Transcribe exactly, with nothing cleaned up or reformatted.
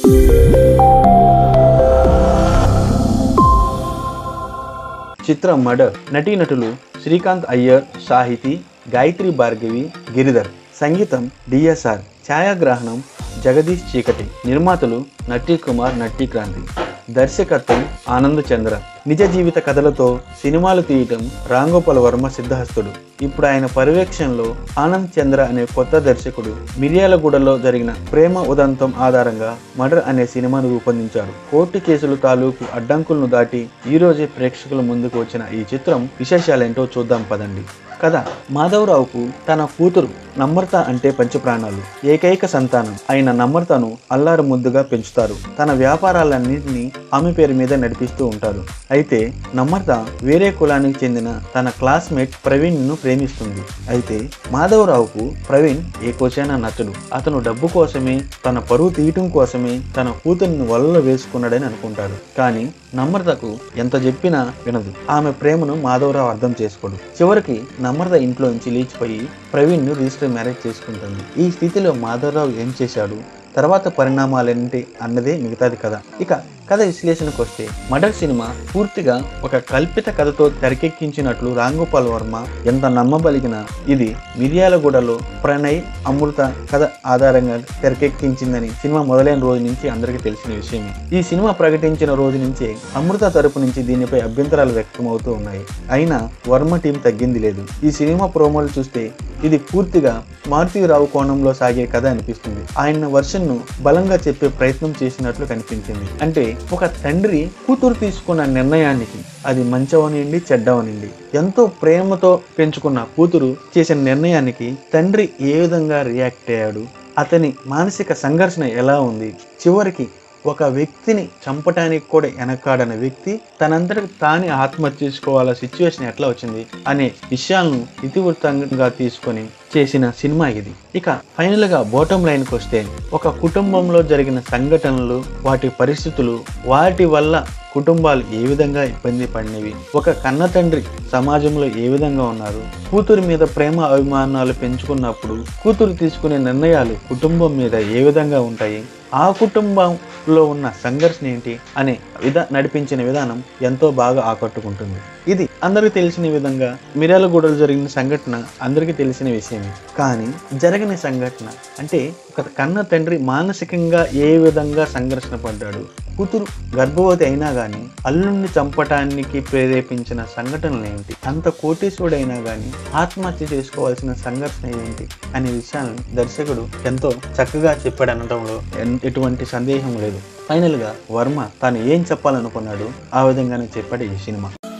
చిత్రం మర్డర్. నటీనటులు శ్రీకాంత్ అయ్యర్, సాహితీ గాయత్రి భార్గవి, గిరిధర్. సంగీతం డిఎస్ఆర్. ఛాయాగ్రహణం జగదీష్ చీకటి. నిర్మాతలు నటీ కుమార్, నటీ క్రాంతి. దర్శకత్వం ఆనంద్ చంద్ర. నిజ జీవిత కథలతో సినిమాలు తీయటం రాంగోపాల్ వర్మ సిద్ధహస్తుడు. ఇప్పుడు ఆయన పర్యవేక్షణలో ఆనంద్ చంద్ర అనే కొత్త దర్శకుడు మిర్యాలగూడలో జరిగిన ప్రేమ ఉదంతం ఆధారంగా మర్డర్ అనే సినిమాను రూపొందించారు. కోర్టు కేసులు తాలూకు అడ్డంకులను దాటి ఈ రోజే ప్రేక్షకుల ముందుకు వచ్చిన ఈ చిత్రం విశేషాలేంటో చూద్దాం పదండి. కథ. మాధవరావుకు తన కూతురు నమ్రత అంటే పంచప్రాణాలు. ఏకైక సంతానం అయిన నమ్రతను అల్లారు ముద్దుగా పెంచుతారు. తన వ్యాపారాలన్నింటినీ ఆమె పేరు మీద నడిపిస్తూ ఉంటారు. అయితే నమ్రత వేరే కులానికి చెందిన తన క్లాస్మేట్ ప్రవీణ్ ను ప్రేమిస్తుంది. అయితే మాధవరావుకు ప్రవీణ్ ఏ కోసైనా నచ్చడు. అతను డబ్బు కోసమే, తన పరువు తీయటం కోసమే తన కూతురిని వలలో వేసుకున్నాడని అనుకుంటాడు. కానీ నమ్రతకు ఎంత చెప్పినా వినదు. ఆమె ప్రేమను మాధవరావు అర్థం చేసుకోడు. చివరికి నమ్రత ఇంట్లో నుంచి లేచిపోయి ప్రవీణ్ ను రిజిస్టర్ మ్యారేజ్ చేసుకుంటుంది. ఈ స్థితిలో మాధవరావు ఏం చేశాడు, తర్వాత పరిణామాలేంటి అన్నదే మిగతాది కథ. ఇక కథ విశ్లేషణకు వస్తే, మర్డర్ సినిమా పూర్తిగా ఒక కల్పిత కథతో తెరకెక్కించినట్లు రాంగోపాల్ వర్మ ఎంత నమ్మబలిగినా ఇది మిర్యాలగూడలో ప్రణయ్, అమృత కథ ఆధారంగా తెరకెక్కించిందని సినిమా మొదలైన రోజు నుంచి అందరికీ తెలిసిన విషయమే. ఈ సినిమా ప్రకటించిన రోజు నుంచే అమృత తరపు నుంచి దీనిపై అభ్యంతరాలు వ్యక్తమవుతూ ఉన్నాయి. అయినా వర్మ టీం తగ్గింది లేదు. ఈ సినిమా ప్రోమోలు చూస్తే ఇది పూర్తిగా మారుతీరావు కోణంలో సాగే కథ అనిపిస్తుంది. ఆయన వర్షన్ ను బలంగా చెప్పే ప్రయత్నం చేసినట్లు కనిపించింది. అంటే ఒక తండ్రి కూతురు తీసుకున్న నిర్ణయానికి, అది మంచవనిండి చెడ్డవనిండి, ఎంతో ప్రేమతో పెంచుకున్న కూతురు చేసిన నిర్ణయానికి తండ్రి ఏ విధంగా రియాక్ట్ అయ్యాడు, అతని మానసిక సంఘర్షణ ఎలా ఉంది, చివరికి ఒక వ్యక్తిని చంపటానికి కూడా వెనకాడని వ్యక్తి తనంతటికి తానే ఆత్మహత్య చేసుకోవాల సిచ్యువేషన్ ఎట్లా వచ్చింది అనే విషయాలను ఇతివృత్తంగా తీసుకొని చేసిన సినిమా ఇది. ఇక ఫైనల్ గా బాటమ్ లైన్కి వస్తే, ఒక కుటుంబంలో జరిగిన సంఘటనలు, వాటి పరిస్థితులు, వాటి వల్ల కుటుంబాలు ఏ విధంగా ఇబ్బంది పడినవి, ఒక కన్న తండ్రి సమాజంలో ఏ విధంగా ఉన్నారు, కూతురు మీద ప్రేమ అభిమానాలు పెంచుకున్నప్పుడు కూతురు తీసుకునే నిర్ణయాలు కుటుంబం మీద ఏ విధంగా ఉంటాయి, ఆ కుటుంబంలో ఉన్న సంఘర్షణ ఏంటి అనే విధ నడిపించిన విధానం ఎంతో బాగా ఆకట్టుకుంటుంది. ఇది అందరికీ తెలిసిన విధంగా మిర్యాలగూడలో జరిగిన సంఘటన అందరికీ తెలిసిన విషయమే. కానీ జరిగిన సంఘటన అంటే ఒక కన్న తండ్రి మానసికంగా ఏ విధంగా సంఘర్షణ పడ్డాడు, కూతురు గర్భవతి అయినా కానీ అల్లుడిని చంపటానికి ప్రేరేపించిన సంఘటనలు ఏంటి, అంత కోటీశ్వరుడైనా కానీ ఆత్మహత్య చేసుకోవాల్సిన సంఘర్షణ ఏంటి అనే విషయాలను దర్శకుడు ఎంతో చక్కగా చెప్పాడు అనడంలో ఎటువంటి సందేహం లేదు. ఫైనల్ గా వర్మ తాను ఏం చెప్పాలనుకున్నాడు ఆ విధంగానే చెప్పాడు ఈ సినిమా.